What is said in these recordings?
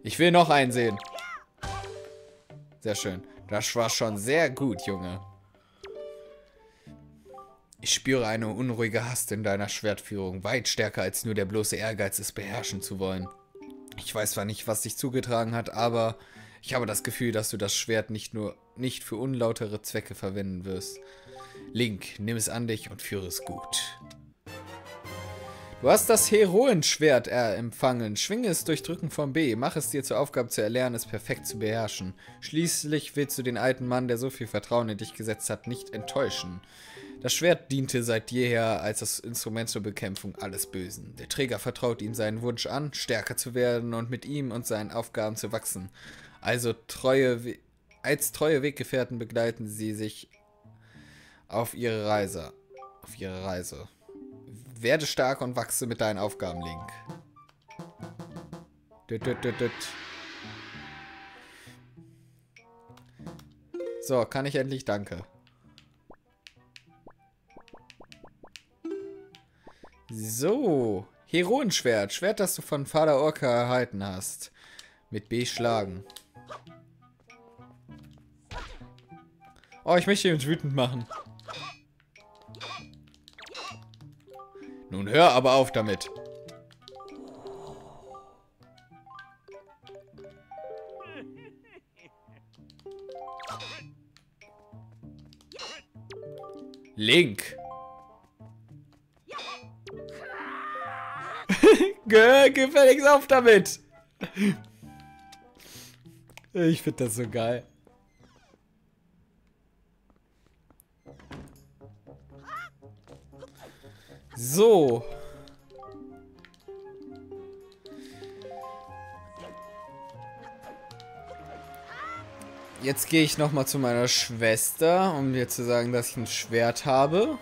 Ich will noch einen sehen. Sehr schön. Das war schon sehr gut, Junge. Ich spüre eine unruhige Hast in deiner Schwertführung. Weit stärker als nur der bloße Ehrgeiz, es beherrschen zu wollen. Ich weiß zwar nicht, was dich zugetragen hat, aber ich habe das Gefühl, dass du das Schwert nicht für unlautere Zwecke verwenden wirst. Link, nimm es an dich und führe es gut. Du hast das Heroenschwert empfangen. Schwinge es durch Drücken von B. Mach es dir zur Aufgabe zu erlernen, es perfekt zu beherrschen. Schließlich willst du den alten Mann, der so viel Vertrauen in dich gesetzt hat, nicht enttäuschen. Das Schwert diente seit jeher als das Instrument zur Bekämpfung alles Bösen. Der Träger vertraut ihm seinen Wunsch an, stärker zu werden und mit ihm und seinen Aufgaben zu wachsen. Also als treue Weggefährten begleiten sie sich auf ihre Reise. Werde stark und wachse mit deinen Aufgaben, Link. So, kann ich endlich, danke. So, Heroenschwert. Schwert, das du von Vater Orca erhalten hast. Mit B schlagen. Oh, ich möchte ihn wütend machen. Nun hör aber auf damit. Link. Gefälligst auf damit. Ich finde das so geil. So. Jetzt gehe ich nochmal zu meiner Schwester, um dir zu sagen, dass ich ein Schwert habe.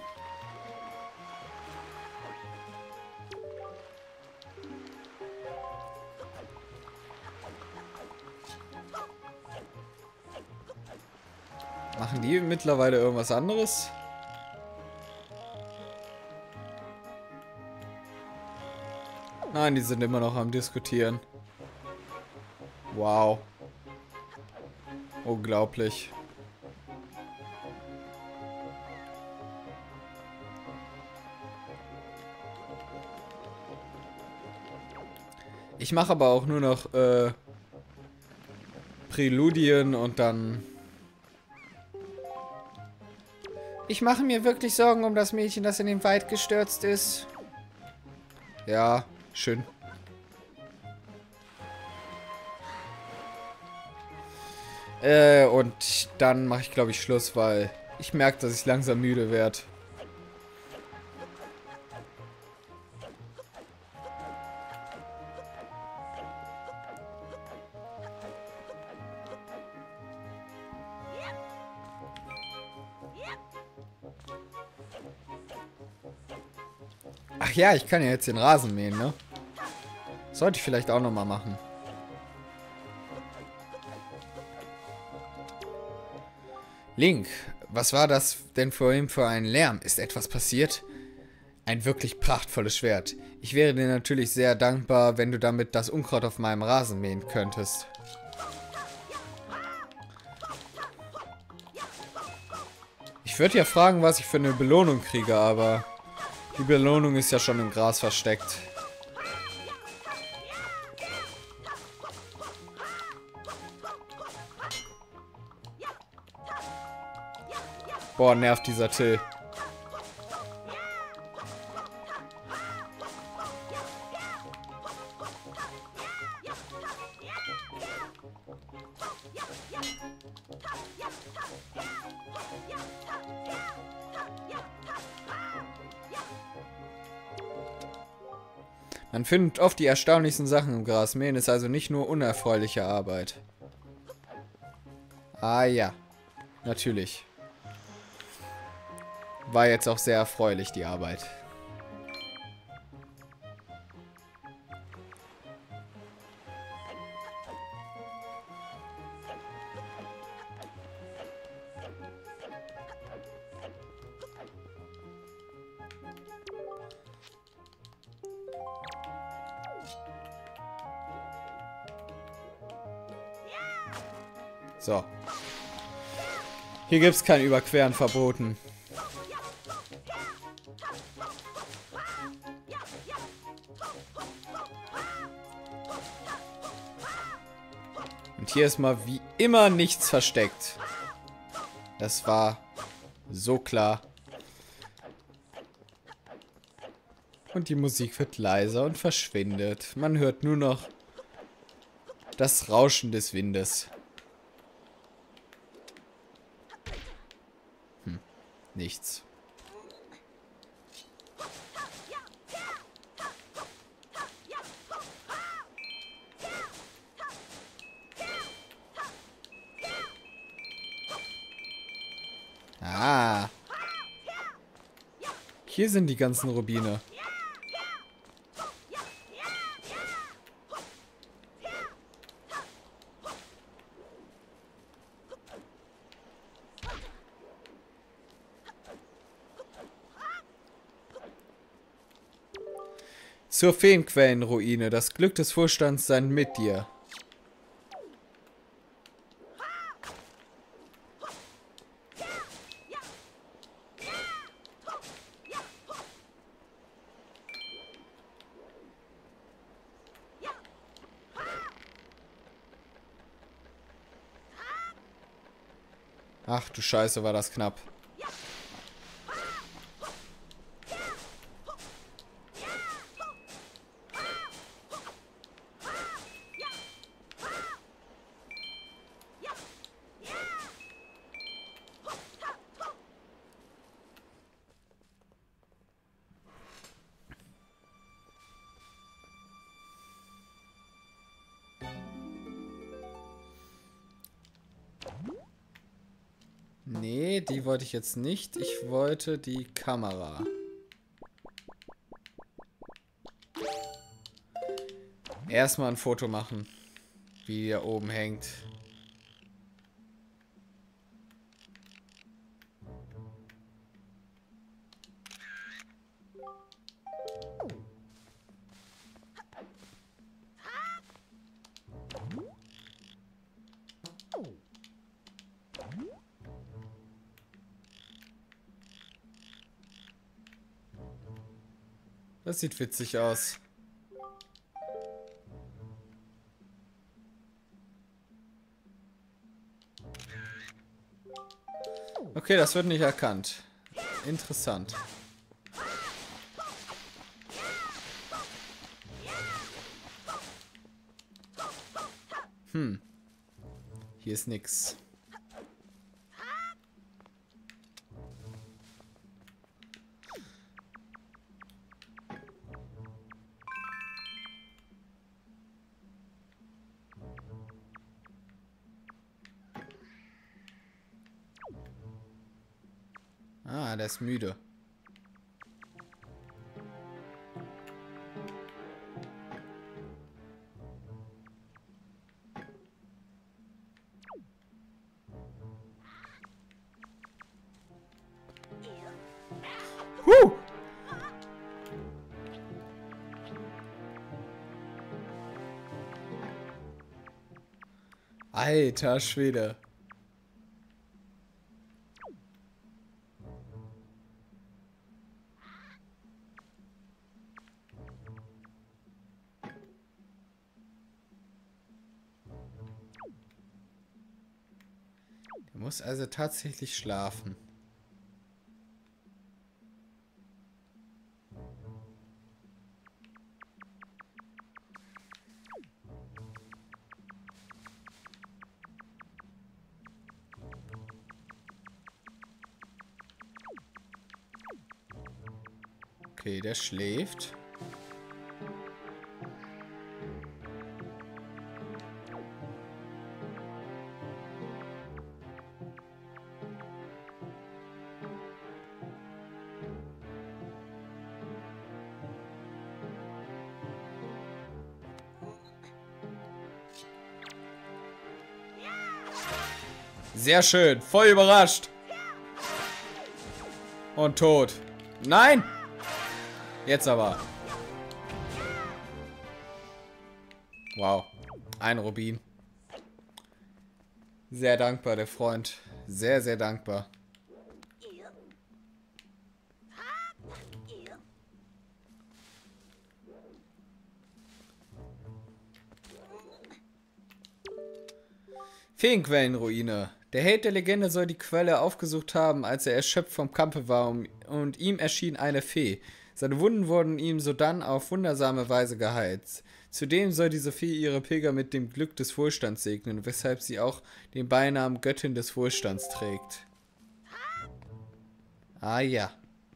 Machen die mittlerweile irgendwas anderes? Nein, die sind immer noch am Diskutieren. Wow. Unglaublich. Ich mache aber auch nur noch Präludien und dann... Ich mache mir wirklich Sorgen um das Mädchen, das in den Wald gestürzt ist. Ja, schön. Und dann mache ich, glaube ich, Schluss, weil ich merke, dass ich langsam müde werde. Ach ja, ich kann ja jetzt den Rasen mähen, ne? Sollte ich vielleicht auch nochmal machen. Link, was war das denn vorhin für ein Lärm? Ist etwas passiert? Ein wirklich prachtvolles Schwert. Ich wäre dir natürlich sehr dankbar, wenn du damit das Unkraut auf meinem Rasen mähen könntest. Ich würde ja fragen, was ich für eine Belohnung kriege, aber die Belohnung ist ja schon im Gras versteckt. Boah, nervt dieser Till. Man findet oft die erstaunlichsten Sachen im Gras. Mähen ist also nicht nur unerfreuliche Arbeit. Ah ja, natürlich. War jetzt auch sehr erfreulich, die Arbeit. So. Hier gibt es kein Überqueren verboten. Und hier ist mal wie immer nichts versteckt. Das war so klar. Und die Musik wird leiser und verschwindet. Man hört nur noch das Rauschen des Windes. Nichts. Ah. Hier sind die ganzen Rubine. Zur Feenquellenruine. Das Glück des Vorstands sei mit dir. Ach du Scheiße, war das knapp. Nee, die wollte ich jetzt nicht. Ich wollte die Kamera. Erstmal ein Foto machen, wie er oben hängt. Das sieht witzig aus. Okay, das wird nicht erkannt. Interessant. Hier ist nix. Ah, der ist müde. Alter Schwede. Der muss also tatsächlich schlafen. Okay, der schläft. Sehr schön, voll überrascht. Und tot. Nein! Jetzt aber. Wow. Ein Rubin. Sehr dankbar, der Freund. Sehr, sehr dankbar. Feenquellenruine. Der Held der Legende soll die Quelle aufgesucht haben, als er erschöpft vom Kampfe war und ihm erschien eine Fee. Seine Wunden wurden ihm sodann auf wundersame Weise geheilt. Zudem soll diese Fee ihre Pilger mit dem Glück des Wohlstands segnen, weshalb sie auch den Beinamen Göttin des Wohlstands trägt. Ah ja.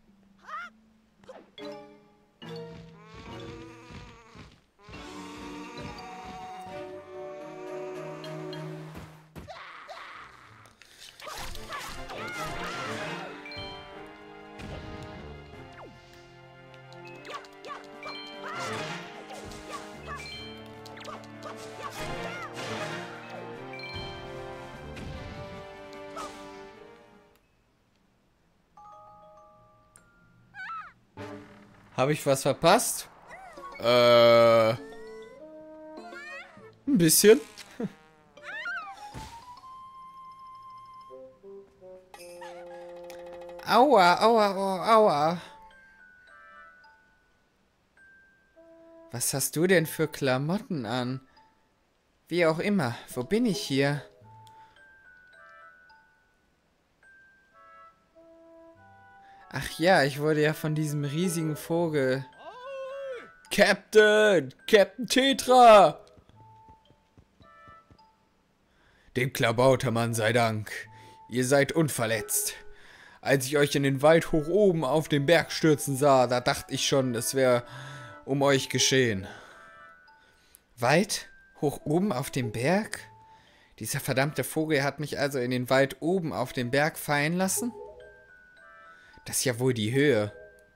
Habe ich was verpasst? Ein bisschen. Aua, aua, aua, aua. Was hast du denn für Klamotten an? Wie auch immer, wo bin ich hier? Ach ja, ich wurde ja von diesem riesigen Vogel... Captain! Captain Tetra! Dem Klabautermann sei Dank. Ihr seid unverletzt. Als ich euch in den Wald hoch oben auf den Berg stürzen sah, da dachte ich schon, es wäre um euch geschehen. Wald? Hoch oben auf dem Berg? Dieser verdammte Vogel hat mich also in den Wald oben auf dem Berg fallen lassen? Das ist ja wohl die Höhe.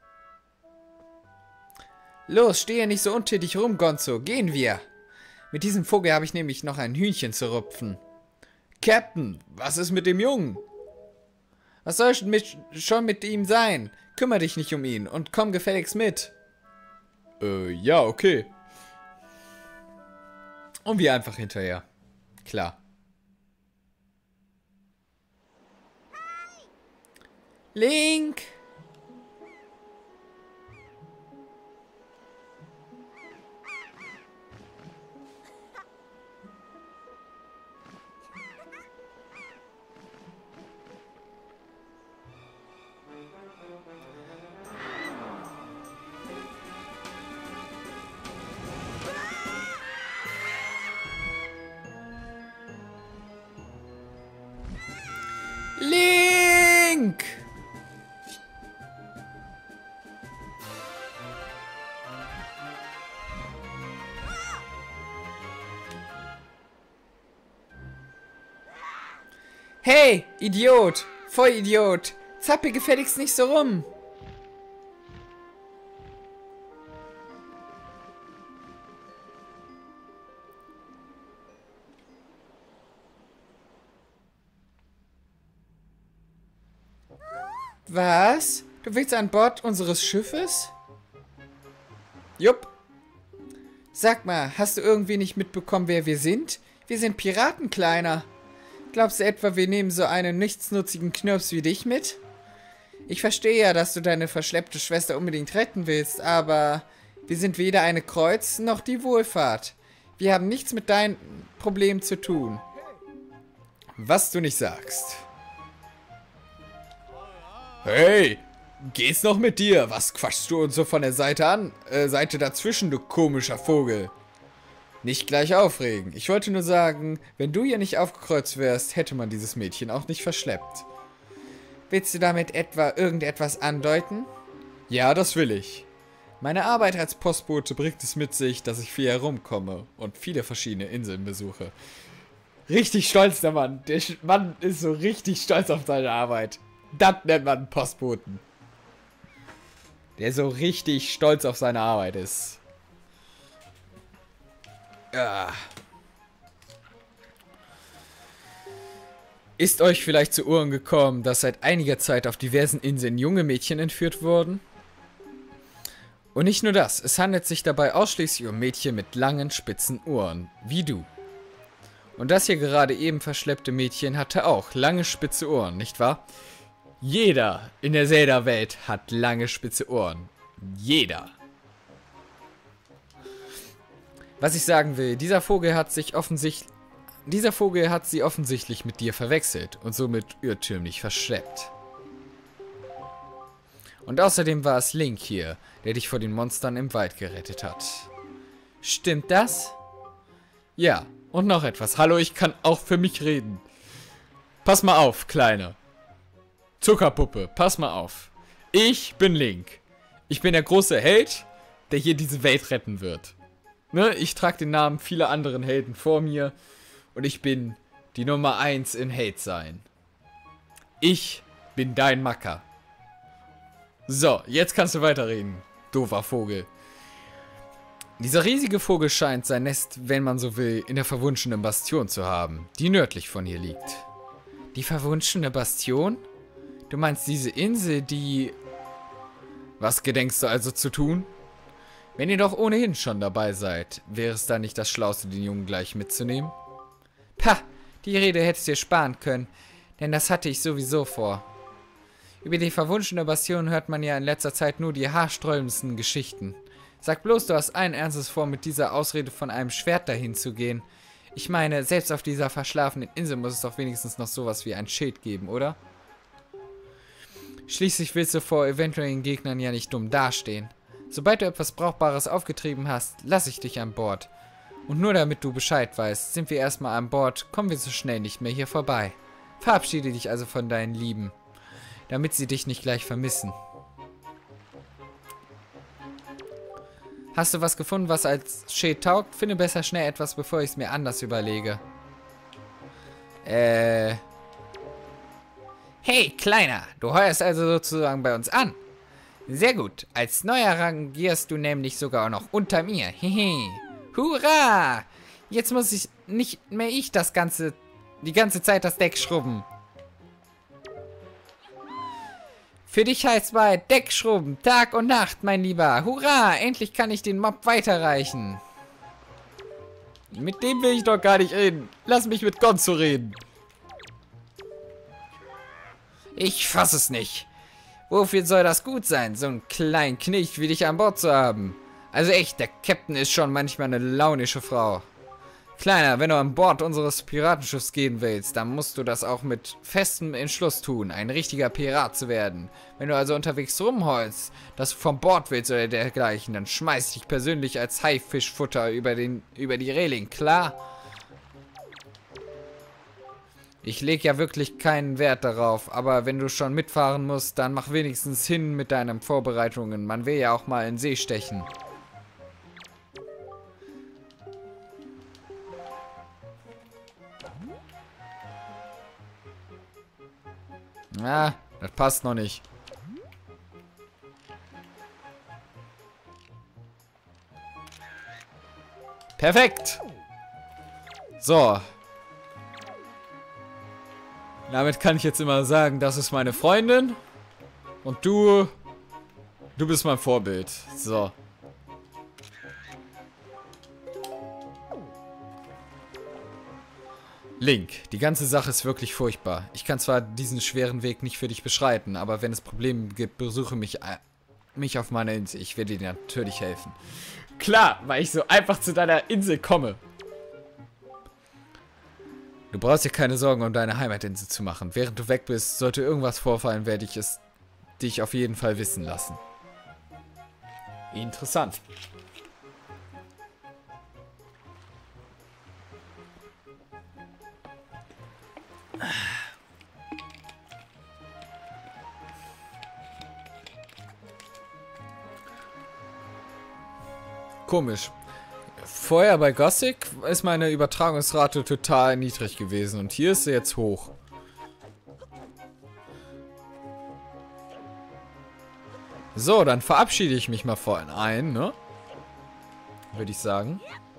Los, stehe nicht so untätig rum, Gonzo. Gehen wir. Mit diesem Vogel habe ich nämlich noch ein Hühnchen zu rupfen. Captain, was ist mit dem Jungen? Was soll schon mit ihm sein? Kümmere dich nicht um ihn und komm gefälligst mit. Ja, okay. Und wir einfach hinterher. Klar. Link! Link! Hey, Idiot! Vollidiot! Zappe gefälligst nicht so rum! Was? Du willst an Bord unseres Schiffes? Jupp. Sag mal, hast du irgendwie nicht mitbekommen, wer wir sind? Wir sind Piraten, Kleiner. Glaubst du etwa, wir nehmen so einen nichtsnutzigen Knirps wie dich mit? Ich verstehe ja, dass du deine verschleppte Schwester unbedingt retten willst, aber wir sind weder eine Kreuz noch die Wohlfahrt. Wir haben nichts mit deinen Problemen zu tun. Was du nicht sagst. Hey, geht's noch mit dir? Was quatschst du uns so von der Seite an? Seite dazwischen, du komischer Vogel. Nicht gleich aufregen. Ich wollte nur sagen, wenn du hier nicht aufgekreuzt wärst, hätte man dieses Mädchen auch nicht verschleppt. Willst du damit etwa irgendetwas andeuten? Ja, das will ich. Meine Arbeit als Postbote bringt es mit sich, dass ich viel herumkomme und viele verschiedene Inseln besuche. Richtig stolz, der Mann. Der Mann ist so richtig stolz auf seine Arbeit. Das nennt man einen Postboten. Der so richtig stolz auf seine Arbeit ist. Ja. Ist euch vielleicht zu Ohren gekommen, dass seit einiger Zeit auf diversen Inseln junge Mädchen entführt wurden? Und nicht nur das, es handelt sich dabei ausschließlich um Mädchen mit langen, spitzen Ohren, wie du. Und das hier gerade eben verschleppte Mädchen hatte auch lange spitze Ohren, nicht wahr? Jeder in der Zelda-Welt hat lange spitze Ohren. Jeder. Was ich sagen will, dieser Vogel hat sie offensichtlich mit dir verwechselt und somit irrtümlich verschleppt. Und außerdem war es Link hier, der dich vor den Monstern im Wald gerettet hat. Stimmt das? Ja, und noch etwas. Hallo, ich kann auch für mich reden. Pass mal auf, Kleine. Zuckerpuppe, pass mal auf. Ich bin Link. Ich bin der große Held, der hier diese Welt retten wird. Ne? Ich trage den Namen vieler anderen Helden vor mir und ich bin die Nummer 1 in Held sein. Ich bin dein Macker. So, jetzt kannst du weiterreden, doofer Vogel. Dieser riesige Vogel scheint sein Nest, wenn man so will, in der verwunschenen Bastion zu haben, die nördlich von hier liegt. Die verwunschene Bastion? Du meinst diese Insel, die... Was gedenkst du also zu tun? Wenn ihr doch ohnehin schon dabei seid, wäre es da nicht das Schlauste, den Jungen gleich mitzunehmen? Pah, die Rede hättest du dir sparen können, denn das hatte ich sowieso vor. Über die verwunschene Bastion hört man ja in letzter Zeit nur die haarsträubendsten Geschichten. Sag bloß, du hast allen Ernstes vor, mit dieser Ausrede von einem Schwert dahin zu gehen. Ich meine, selbst auf dieser verschlafenen Insel muss es doch wenigstens noch sowas wie ein Schild geben, oder? Schließlich willst du vor eventuellen Gegnern ja nicht dumm dastehen. Sobald du etwas Brauchbares aufgetrieben hast, lasse ich dich an Bord. Und nur damit du Bescheid weißt, sind wir erstmal an Bord, kommen wir so schnell nicht mehr hier vorbei. Verabschiede dich also von deinen Lieben, damit sie dich nicht gleich vermissen. Hast du was gefunden, was als Schild taugt? Finde besser schnell etwas, bevor ich es mir anders überlege. Hey, Kleiner, du heuerst also sozusagen bei uns an. Sehr gut, als Neuer rangierst du nämlich sogar auch noch unter mir. Hehe. Hurra! Jetzt muss ich nicht mehr die ganze Zeit das Deck schrubben. Für dich heißt bald Deckschrubben, Tag und Nacht, mein Lieber. Hurra, endlich kann ich den Mob weiterreichen. Mit dem will ich doch gar nicht reden. Lass mich mit Gonzo reden. Ich fass es nicht. Wofür soll das gut sein, so einen kleinen Knecht wie dich an Bord zu haben? Also echt, der Captain ist schon manchmal eine launische Frau. Kleiner, wenn du an Bord unseres Piratenschiffs gehen willst, dann musst du das auch mit festem Entschluss tun, ein richtiger Pirat zu werden. Wenn du also unterwegs rumheulst, dass du vom Bord willst oder dergleichen, dann schmeiß ich dich persönlich als Haifischfutter über die Reling, klar? Ich lege ja wirklich keinen Wert darauf, aber wenn du schon mitfahren musst, dann mach wenigstens hin mit deinen Vorbereitungen. Man will ja auch mal in See stechen. Ah, das passt noch nicht. Perfekt. So. Damit kann ich jetzt immer sagen, das ist meine Freundin. Und du bist mein Vorbild. So. Link, die ganze Sache ist wirklich furchtbar. Ich kann zwar diesen schweren Weg nicht für dich beschreiten, aber wenn es Probleme gibt, besuche mich auf meiner Insel. Ich werde dir natürlich helfen. Klar, weil ich so einfach zu deiner Insel komme. Du brauchst dir keine Sorgen um deine Heimatinsel zu machen. Während du weg bist, sollte irgendwas vorfallen, werde ich es dich auf jeden Fall wissen lassen. Interessant. Komisch. Vorher bei Gothic ist meine Übertragungsrate total niedrig gewesen und hier ist sie jetzt hoch. So, dann verabschiede ich mich mal vorhin ein, ne? Würde ich sagen.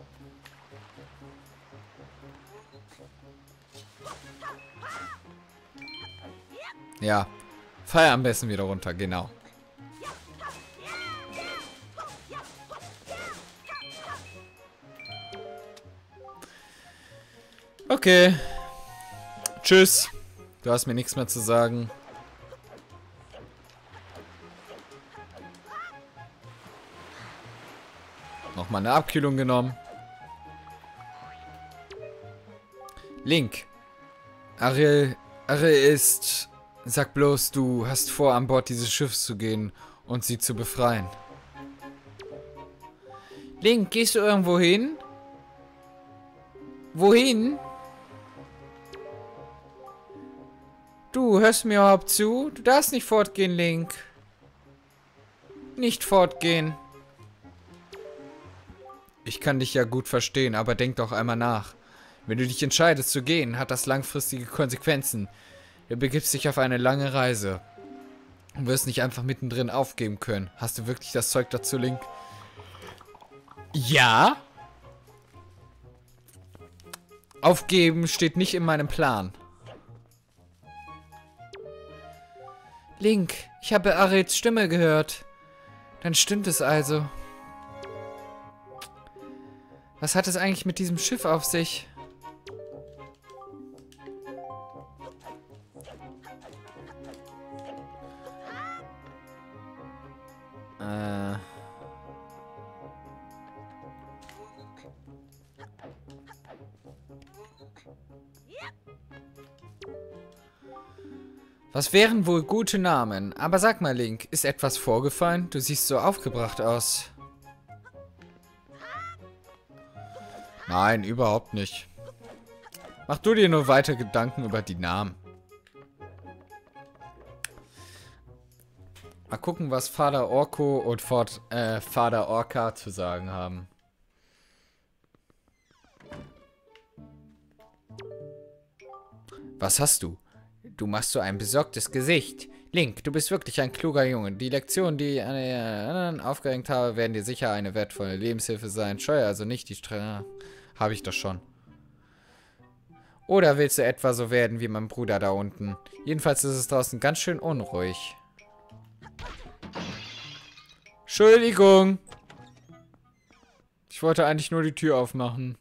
Ja, feier am besten wieder runter, genau. Okay. Tschüss. Du hast mir nichts mehr zu sagen. Nochmal eine Abkühlung genommen. Link. Ariel ist... Sag bloß, du hast vor, an Bord dieses Schiffs zu gehen und sie zu befreien. Link, gehst du irgendwo hin? Wohin? Du, hörst mir überhaupt zu? Du darfst nicht fortgehen, Link. Nicht fortgehen. Ich kann dich ja gut verstehen, aber denk doch einmal nach. Wenn du dich entscheidest zu gehen, hat das langfristige Konsequenzen. Du begibst dich auf eine lange Reise. Du wirst nicht einfach mittendrin aufgeben können. Hast du wirklich das Zeug dazu, Link? Ja? Aufgeben steht nicht in meinem Plan. Link, ich habe Ariels Stimme gehört. Dann stimmt es also. Was hat es eigentlich mit diesem Schiff auf sich? Was wären wohl gute Namen? Aber sag mal, Link, ist etwas vorgefallen? Du siehst so aufgebracht aus. Nein, überhaupt nicht. Mach du dir nur weiter Gedanken über die Namen. Mal gucken, was Vater Orko und Vater Orca zu sagen haben. Was hast du? Du machst so ein besorgtes Gesicht. Link, du bist wirklich ein kluger Junge. Die Lektionen, die ich an den anderen aufgehängt habe, werden dir sicher eine wertvolle Lebenshilfe sein. Scheue also nicht die Strafe. Habe ich das schon. Oder willst du etwa so werden wie mein Bruder da unten? Jedenfalls ist es draußen ganz schön unruhig. Entschuldigung. Ich wollte eigentlich nur die Tür aufmachen.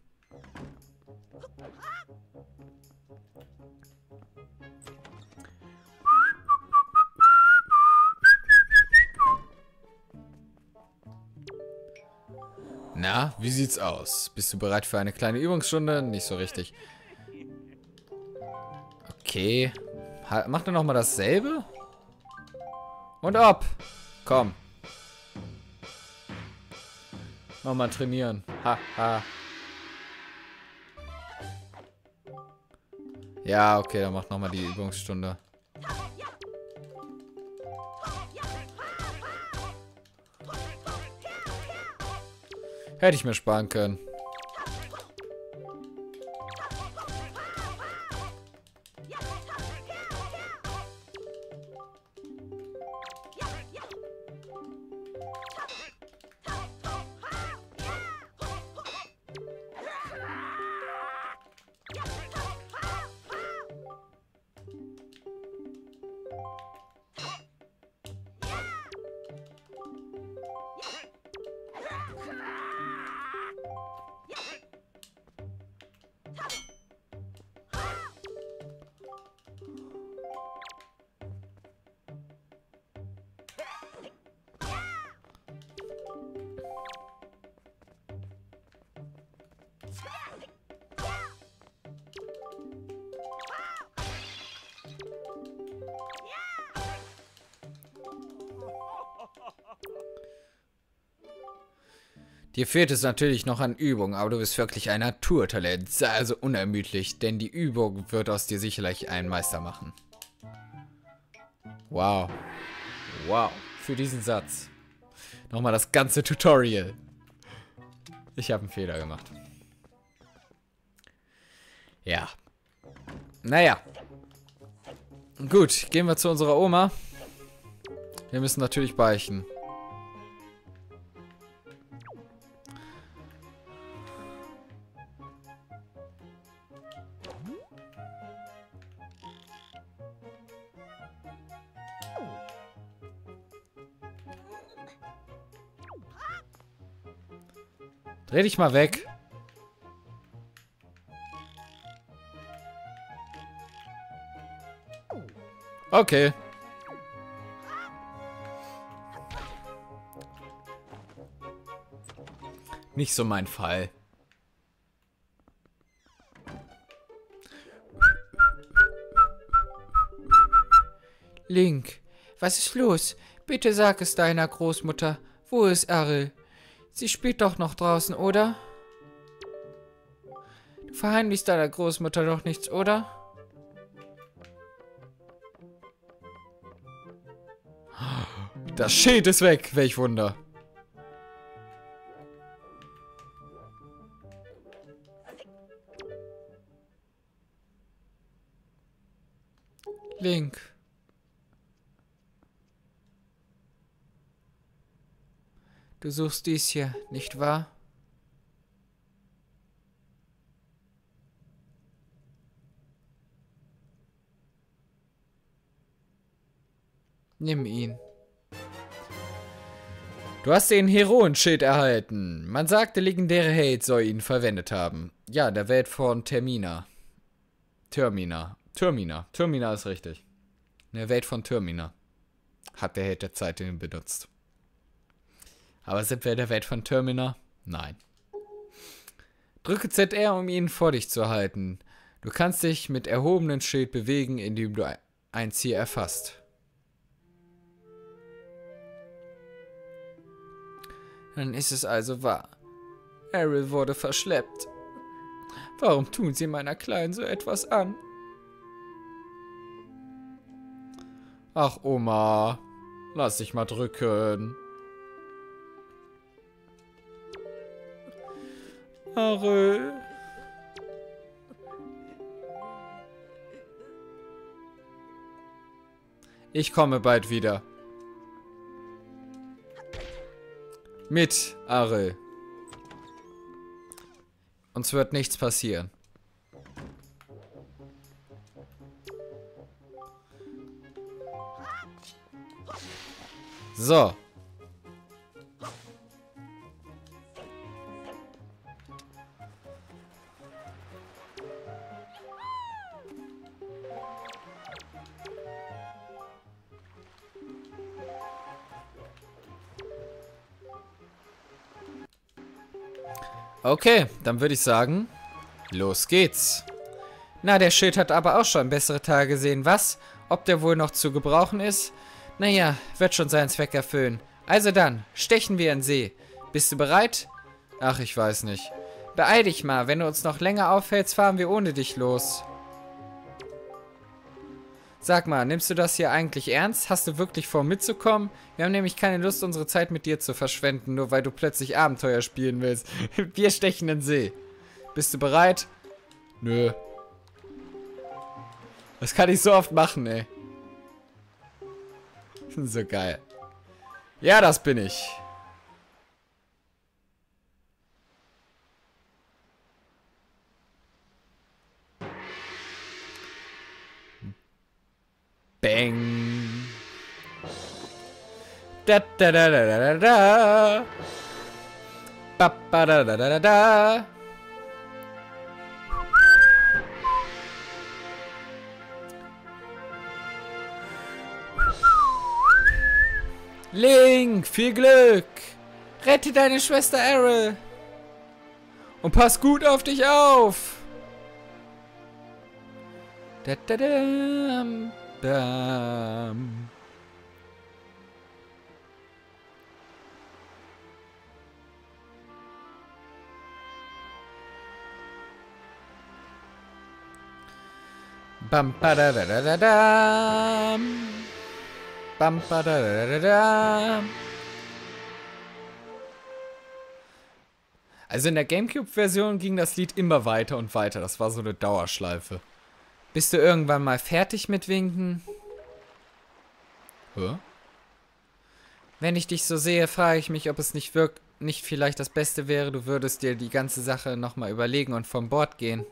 Na, wie sieht's aus? Bist du bereit für eine kleine Übungsstunde? Nicht so richtig. Okay. Mach doch nochmal dasselbe. Und ab. Komm. Nochmal trainieren. Haha. Ja, okay, dann mach nochmal die Übungsstunde. Hätte ich mir sparen können. Dir fehlt es natürlich noch an Übung, aber du bist wirklich ein Naturtalent. Sei also unermüdlich, denn die Übung wird aus dir sicherlich einen Meister machen. Wow. Wow. Für diesen Satz. Nochmal das ganze Tutorial. Ich habe einen Fehler gemacht. Ja. Naja. Gut, gehen wir zu unserer Oma. Wir müssen natürlich beichten. Dreh dich mal weg. Okay. Nicht so mein Fall. Link, was ist los? Bitte sag es deiner Großmutter. Wo ist Ariel? Sie spielt doch noch draußen, oder? Du verheimlichst deiner Großmutter doch nichts, oder? Das Schild ist weg, welch Wunder. Link. Du suchst dies hier, nicht wahr? Nimm ihn. Du hast den Heroenschild erhalten. Man sagt, der legendäre Held soll ihn verwendet haben. Ja, der Welt von Termina. Termina ist richtig. In der Welt von Termina hat der Held der Zeit den benutzt. Aber sind wir in der Welt von Termina? Nein. Drücke ZR, um ihn vor dich zu halten. Du kannst dich mit erhobenem Schild bewegen, indem du ein Ziel erfasst. Dann ist es also wahr. Ariel wurde verschleppt. Warum tun sie meiner Kleinen so etwas an? Ach, Oma, lass dich mal drücken. Ariel. Ich komme bald wieder. Mit Ariel. Uns wird nichts passieren. So. Okay, dann würde ich sagen, los geht's. Na, der Schild hat aber auch schon bessere Tage gesehen, was? Ob der wohl noch zu gebrauchen ist? Naja, wird schon seinen Zweck erfüllen. Also dann, stechen wir in den See. Bist du bereit? Ach, ich weiß nicht. Beeil dich mal, wenn du uns noch länger aufhältst, fahren wir ohne dich los. Sag mal, nimmst du das hier eigentlich ernst? Hast du wirklich vor, mitzukommen? Wir haben nämlich keine Lust, unsere Zeit mit dir zu verschwenden, nur weil du plötzlich Abenteuer spielen willst. Wir stechen in den See. Bist du bereit? Nö. Das kann ich so oft machen, ey. So geil. Ja, das bin ich. Bang. Da da da da da da. Ba ba da da da da. Link, viel Glück. Rette deine Schwester Ariel. Und pass gut auf dich auf. Da da da. Bam. Bam ba da da da da da. Bam ba da da da da. Also in der GameCube-Version ging das Lied immer weiter und weiter. Das war so eine Dauerschleife. Bist du irgendwann mal fertig mit Winken? Hä? Wenn ich dich so sehe, frage ich mich, ob es nicht vielleicht das Beste wäre, du würdest dir die ganze Sache nochmal überlegen und vom Bord gehen.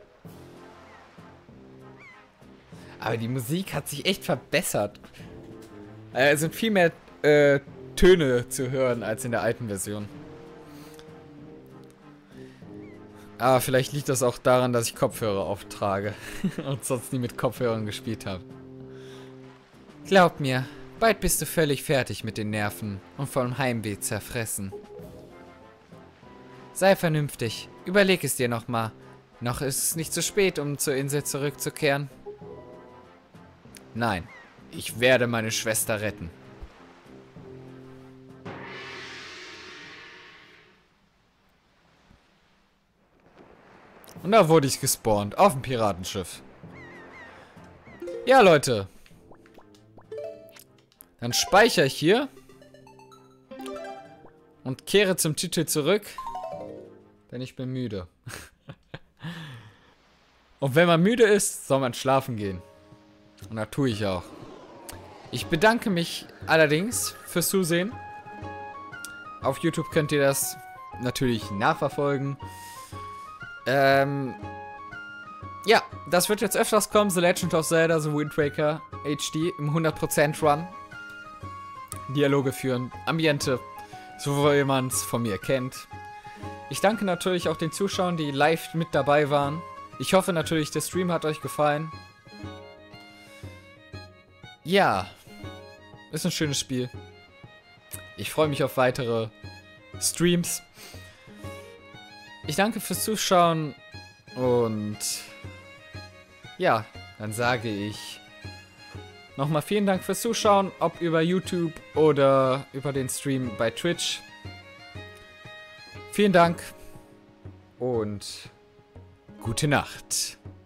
Aber die Musik hat sich echt verbessert. Es sind viel mehr Töne zu hören als in der alten Version. Aber vielleicht liegt das auch daran, dass ich Kopfhörer auftrage und sonst nie mit Kopfhörern gespielt habe. Glaub mir, bald bist du völlig fertig mit den Nerven und vom Heimweh zerfressen. Sei vernünftig, überleg es dir nochmal. Noch ist es nicht zu spät, um zur Insel zurückzukehren. Nein, ich werde meine Schwester retten. Und da wurde ich gespawnt, auf dem Piratenschiff. Ja, Leute. Dann speichere ich hier. Und kehre zum Titel zurück. Denn ich bin müde. Und wenn man müde ist, soll man schlafen gehen. Und das tue ich auch. Ich bedanke mich allerdings fürs Zusehen. Auf YouTube könnt ihr das natürlich nachverfolgen. Ja, das wird jetzt öfters kommen. The Legend of Zelda, The Wind Waker HD im 100% Run. Dialoge führen, Ambiente, so wie man es von mir kennt. Ich danke natürlich auch den Zuschauern, die live mit dabei waren. Ich hoffe natürlich, der Stream hat euch gefallen. Ja, ist ein schönes Spiel. Ich freue mich auf weitere Streams. Ich danke fürs Zuschauen und ja, dann sage ich nochmal vielen Dank fürs Zuschauen, ob über YouTube oder über den Stream bei Twitch. Vielen Dank und gute Nacht.